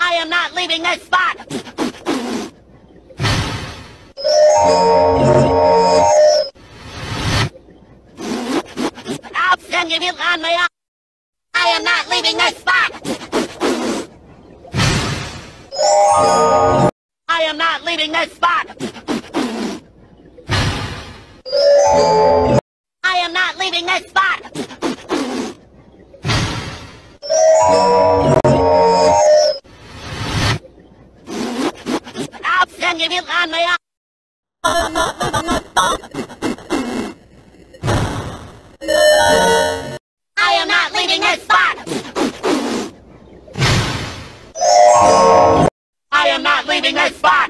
I am not leaving this spot! I'll send you on me up! I am not leaving this spot! I am not leaving this spot! I am not leaving this spot! I'll send you on me up! I am not leaving this spot! I am not leaving this spot!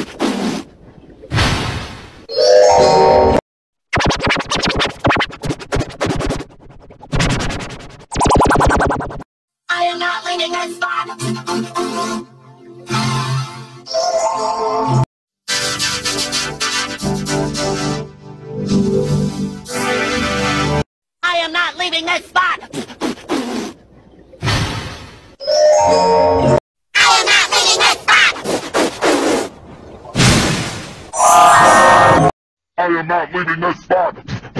I am not leaving this spot! I am not leaving this spot! I am not leaving this spot! I am not leaving this spot!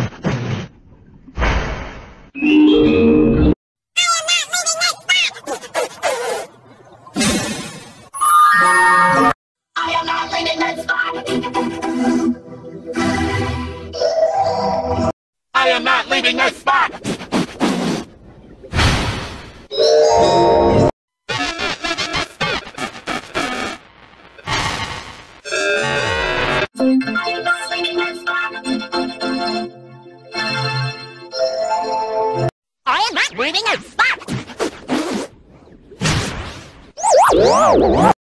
I am not leaving this spot! I am not leaving this spot! I am not leaving this spot!